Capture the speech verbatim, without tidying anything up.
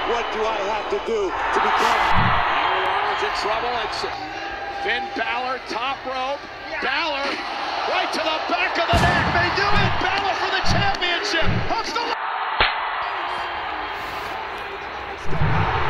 what do I have to do to become? Larry Arnold's in trouble. It's Finn Balor, top rope. Balor, right to the back of the neck. They do it. Balor for the championship. Hooks the